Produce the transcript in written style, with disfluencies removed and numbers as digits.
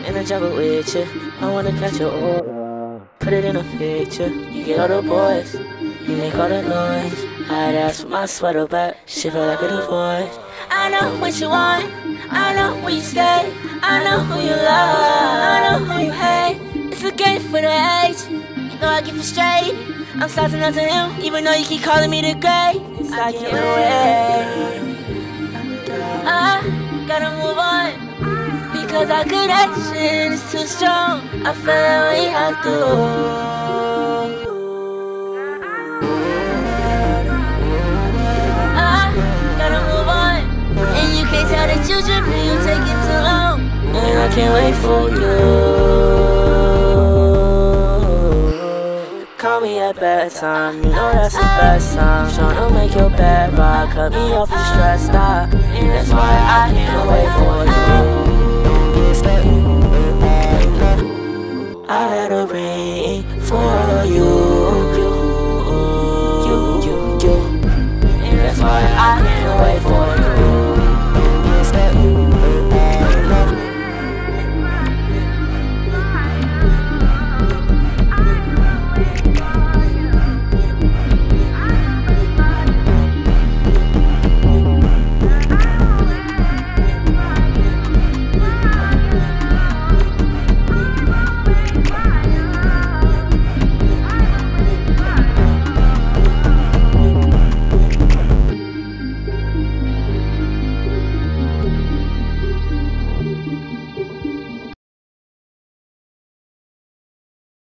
in the jungle with you. I wanna catch your aura, put it in a picture. You get all the boys, you make all the noise. I'd ask for my sweater back, shit feel like a divorce. I know what you want, I know where you stay, I know who you love, I know who you hate. It's a game for the age, you know I get frustrated. I'm starting up to him, even though you keep calling me the great. I can't wait, I gotta move on, because our connection is too strong. I feel like we have to. Can't tell that you tripping, you take it too long. And I can't wait for you. Call me at bedtime, you know that's the best time. Tryna make your bed right, cut me off and stressed out. And that's why I can't wait for you.